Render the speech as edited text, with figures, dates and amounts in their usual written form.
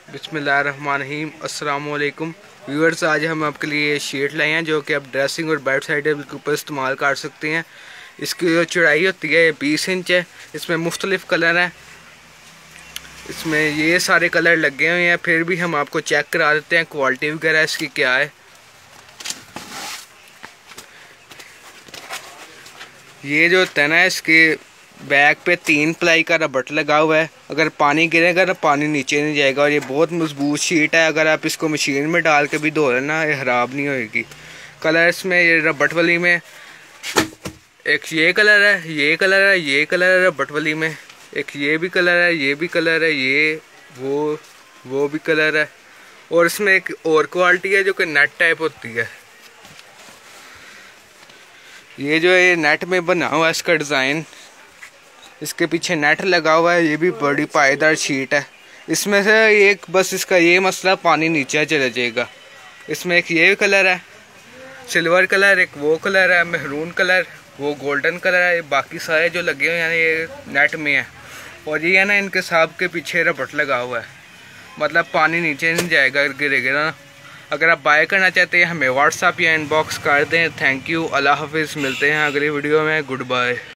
बिस्मिल्लाहिर्रहमानिर्रहीम अस्सलाम वालेकुम व्यूअर्स। आज हम आपके लिए शीट लाए हैं जो कि आप ड्रेसिंग और बेड साइड के ऊपर इस्तेमाल कर सकते हैं। इसकी जो चौड़ाई होती है 20 इंच है। इसमें मुख्तलिफ कलर हैं, इसमें ये सारे कलर लगे हुए हैं। फिर भी हम आपको चेक करा देते हैं क्वालिटी वगैरह इसकी क्या है। ये जो तना है इसके बैक पे 3 प्लाई का रबड़ लगा हुआ है। अगर पानी गिरेगा ना पानी नीचे नहीं जाएगा। और ये बहुत मजबूत शीट है, अगर आप इसको मशीन में डाल के भी धो लेना ये ख़राब नहीं होएगी। कलर इसमें ये रबड़ वाली में एक ये कलर है, ये कलर है, ये कलर है रबड़ वाली में, एक ये भी कलर है, ये भी कलर है, ये वो भी कलर है। और इसमें एक और क्वालिटी है जो कि नेट टाइप होती है। ये जो है नेट में बना हुआ है इसका डिज़ाइन, इसके पीछे नेट लगा हुआ है। ये भी बड़ी पायदार शीट है। इसमें से एक बस इसका ये मसला पानी नीचे चला जाएगा। इसमें एक ये कलर है सिल्वर कलर, एक वो कलर है महरून कलर, वो गोल्डन कलर है। बाकी सारे जो लगे हुए हैं ये नेट में है। और ये है ना इनके साथ के पीछे रबड़ लगा हुआ है, मतलब पानी नीचे नहीं जाएगा, गिरेगा ना। अगर आप बाय करना चाहते हैं हमें व्हाट्सएप या इनबॉक्स कर दें। थैंक यू, अल्लाह हाफिज़। मिलते हैं अगली वीडियो में। Good bye.